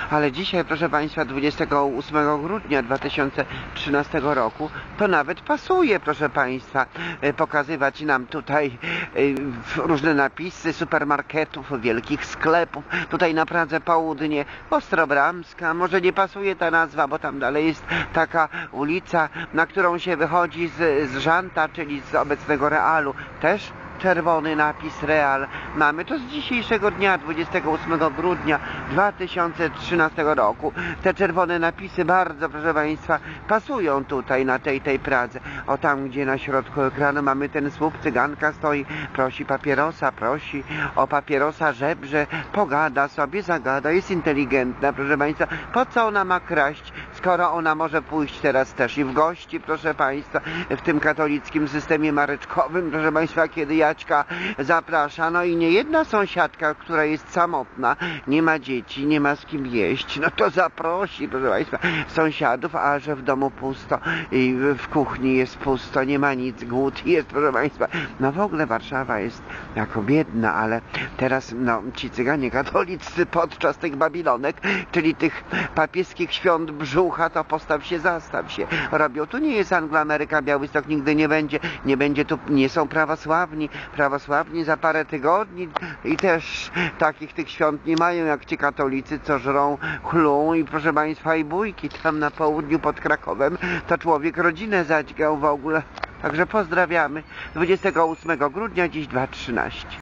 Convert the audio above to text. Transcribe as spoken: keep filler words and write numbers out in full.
Ale dzisiaj, proszę Państwa, dwudziestego ósmego grudnia dwa tysiące trzynastego roku, to nawet pasuje, proszę Państwa, pokazywać nam tutaj różne napisy supermarketów, wielkich sklepów. Tutaj na Pradze Południe, Ostrobramska, może nie pasuje ta nazwa, bo tam dalej jest taka ulica, na którą się wychodzi z, z Żanta, czyli z obecnego Realu. Też czerwony napis Real. Mamy to z dzisiejszego dnia, dwudziestego ósmego grudnia dwa tysiące trzynastego roku. Te czerwone napisy bardzo, proszę Państwa, pasują tutaj na tej tej Pradze. O, tam gdzie na środku ekranu mamy ten słup, cyganka stoi, prosi papierosa, prosi o papierosa, żebrze, pogada sobie, zagada, jest inteligentna, proszę Państwa. Po co ona ma kraść, skoro ona może pójść teraz też i w gości, proszę Państwa, w tym katolickim systemie mareczkowym, proszę Państwa, kiedy Jaćka zaprasza, no i nie jedna sąsiadka, która jest samotna, nie ma dzieci, nie ma z kim jeść, no to zaprosi, proszę Państwa, sąsiadów, a że w domu pusto i w kuchni jest pusto, nie ma nic, głód jest, proszę Państwa. No w ogóle Warszawa jest jako biedna, ale teraz no ci cyganie katolicy podczas tych babilonek, czyli tych papieskich świąt brzucha, to postaw się, zastaw się, robią. Tu nie jest Anglo Ameryka, Białystok nigdy nie będzie, nie będzie tu, nie są prawosławni, prawosławni za parę tygodni i też takich tych świąt nie mają jak ci katolicy, co żrą, chlą i proszę Państwa i bójki tam na południu pod Krakowem, to człowiek rodzinę zadźgał w ogóle. Także pozdrawiamy. dwudziestego ósmego grudnia, dziś dwa trzynaście.